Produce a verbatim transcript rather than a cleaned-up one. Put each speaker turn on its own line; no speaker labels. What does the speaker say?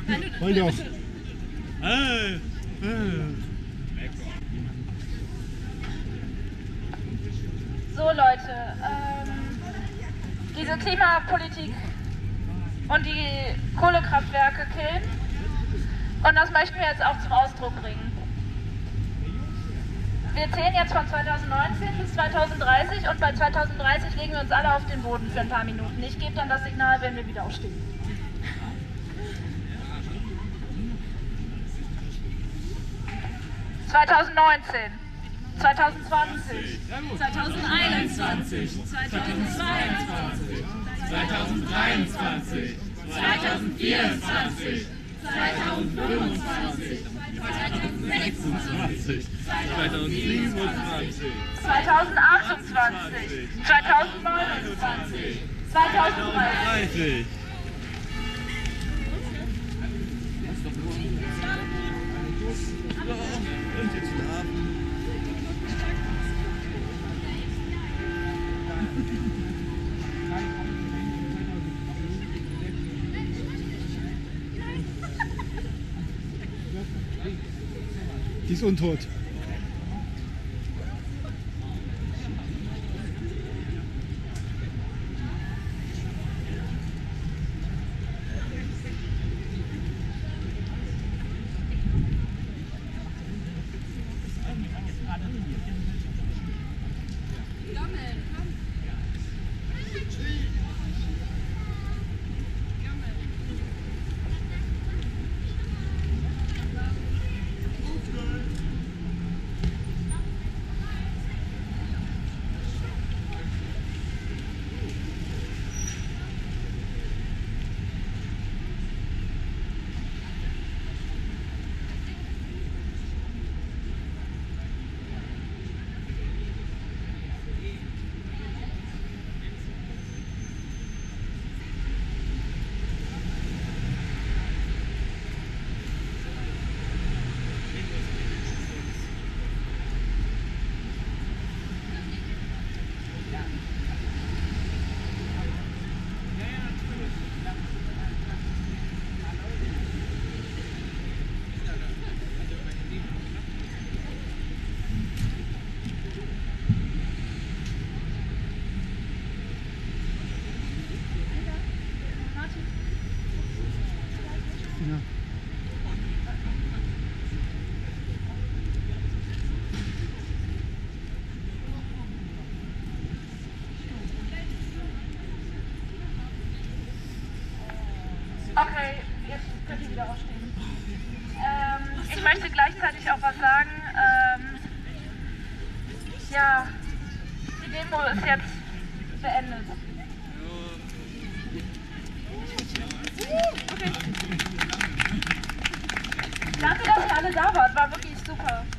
Hol doch.
Äh, äh.
So Leute, ähm, diese Klimapolitik und die Kohlekraftwerke killen und das möchten wir jetzt auch zum Ausdruck bringen. Wir zählen jetzt von zweitausendneunzehn bis zweitausenddreißig und bei zweitausenddreißig legen wir uns alle auf den Boden für ein paar Minuten. Ich gebe dann das Signal, wenn wir wieder aufstehen. zweitausendneunzehn, zweitausendzwanzig,
zweitausendeinundzwanzig, zweitausendzweiundzwanzig,
zweitausenddreiundzwanzig,
zweitausendvierundzwanzig, zweitausendfünfundzwanzig,
zweitausendsechsundzwanzig, zweitausendsiebenundzwanzig,
zweitausendachtundzwanzig, zweitausendneunundzwanzig, zweitausenddreißig.
Und jetzt schlafen.
Die ist untot. Ja.
Okay, jetzt könnt ihr wieder aufstehen. Ähm, ich möchte gleichzeitig auch was sagen. Ähm, ja, die Demo ist jetzt beendet. Okay. Danke, dass ihr alle da wart. War wirklich super.